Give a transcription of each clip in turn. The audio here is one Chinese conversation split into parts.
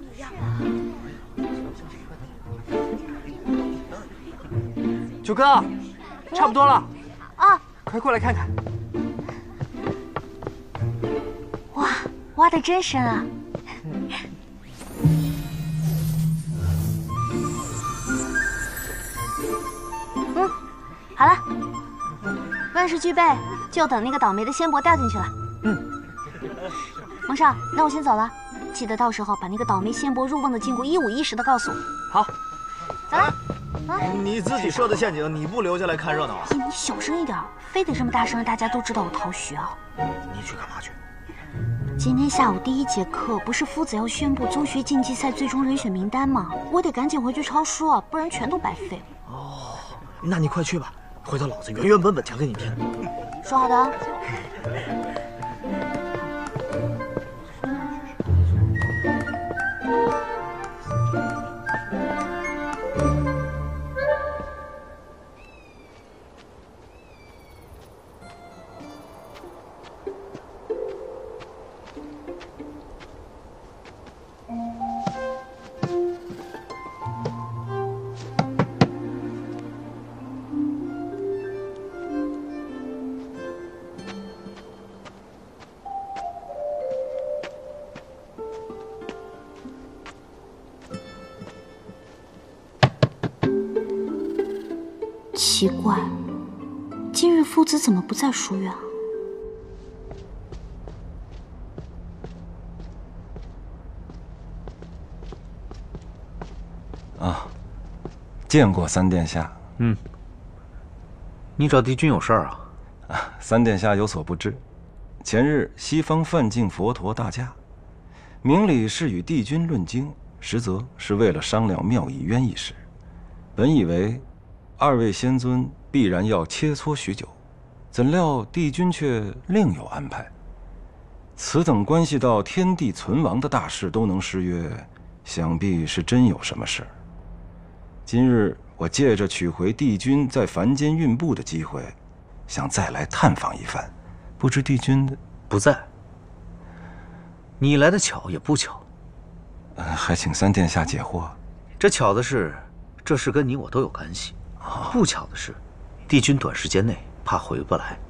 九哥，差不多了啊！ 快过来看看。 哇，挖得真深啊！好了，万事俱备，就等那个倒霉的仙伯掉进去了。蒙少，那我先走了，记得到时候把那个倒霉仙伯入瓮的经过一五一十的告诉我。 好， 走了。 你自己设的陷阱，你不留下来看热闹啊？ 你小声一点，非得这么大声让大家都知道我逃学啊？ 你去干嘛去？ 今天下午第1节课不是夫子要宣布中学竞技赛最终人选名单吗？我得赶紧回去抄书啊，不然全都白费了。 哦，那你快去吧，回头老子原原本本讲给你听。 说好的啊。奇怪，今日夫子怎么不在书院啊？ 啊，见过三殿下。 你找帝君有事儿啊？ 三殿下有所不知，前日西方梵净佛陀大驾，明里是与帝君论经，实则是为了商量妙义渊一事。本以为2位仙尊必然要切磋许久，怎料帝君却另有安排。此等关系到天地存亡的大事都能失约，想必是真有什么事。今日我借着取回帝君在凡间运步的机会，想再来探访一番，不知帝君不在。你来的巧也不巧。 还请三殿下解惑。 这巧的是，这事跟你我都有关系。不巧的是，帝君短时间内怕回不来。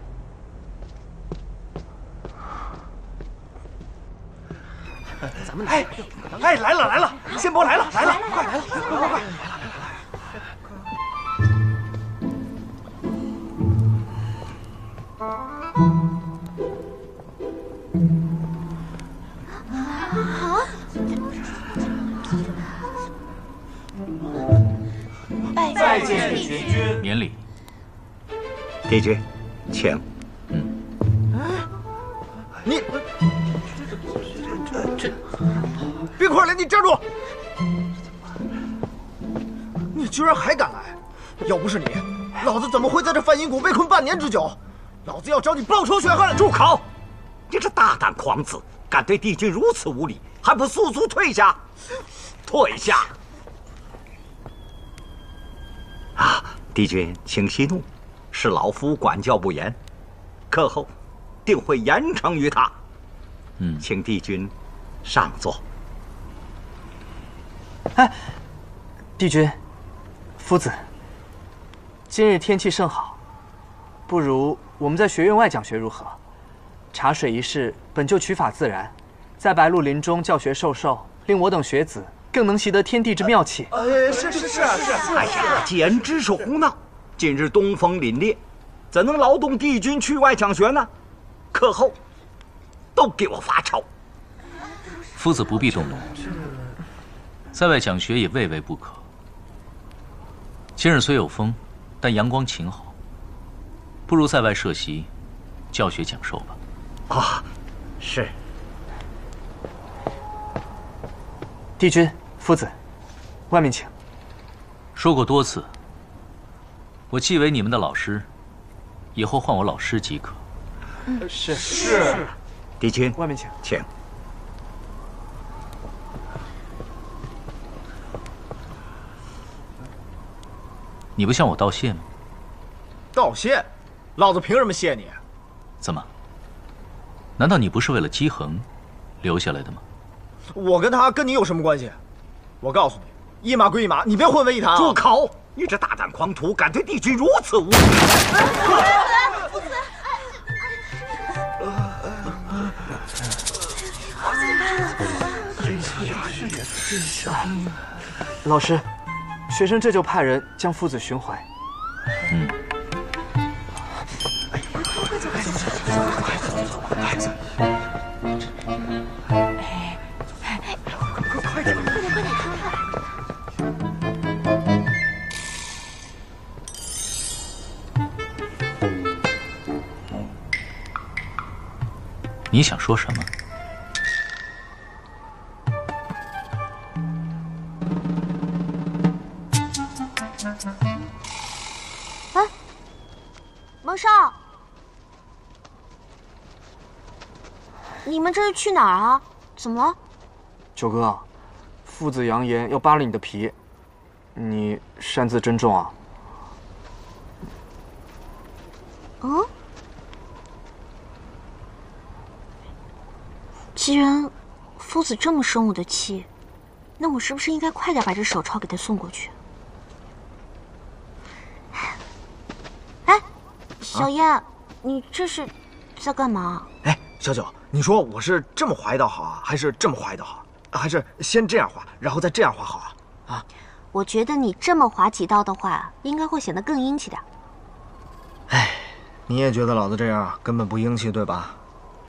咱们哎，来了，仙伯来了，快来了，快！ 再见玄君， 免礼。 帝君，请。 你冰块莲，你站住！你居然还敢来！要不是你，老子怎么会在这梵音谷被困半年之久？老子要找你报仇雪恨！ 住口！你这大胆狂子，敢对帝君如此无礼，还不速速退下！退下！啊，帝君请息怒，是老夫管教不严，课后定会严惩于他。请帝君上座。 哎，帝君，夫子，今日天气甚好，不如我们在学院外讲学如何？茶水一事本就取法自然，在白鹿林中教学授受，令我等学子更能习得天地之妙气。 是。 哎呀，简直是胡闹！今日东风凛冽，怎能劳动帝君去外讲学呢？课后都给我罚抄。 夫子不必动怒，在外讲学也未为不可。今日虽有风，但阳光晴好，不如在外设席，教学讲授吧。 啊，是。 帝君，夫子，外面请。 说过多次，我既为你们的老师，以后唤我老师即可。 是。 帝君， 外面请。 请。 你不向我道谢吗？ 道谢？老子凭什么谢你？ 怎么？难道你不是为了姬衡留下来的吗？ 我跟他跟你有什么关系？我告诉你，一码归一码，你别混为一谈啊！ 住口！你这大胆狂徒，敢对帝君如此无礼！ 老师，学生这就派人将夫子寻回。 你想说什么？ 哎，蒙少，你们这是去哪儿啊？怎么了？ 九哥，父子扬言要扒了你的皮，你擅自珍重啊？ 嗯？既然夫子这么生我的气，那我是不是应该快点把这手抄给他送过去？哎，小燕，你这是在干嘛？ 哎，小九，你说我是这么划一道好啊，还是这么划一道好？还是先这样划，然后再这样划好啊？啊？ 我觉得你这么划几道的话，应该会显得更英气点。 哎，你也觉得老子这样根本不英气，对吧？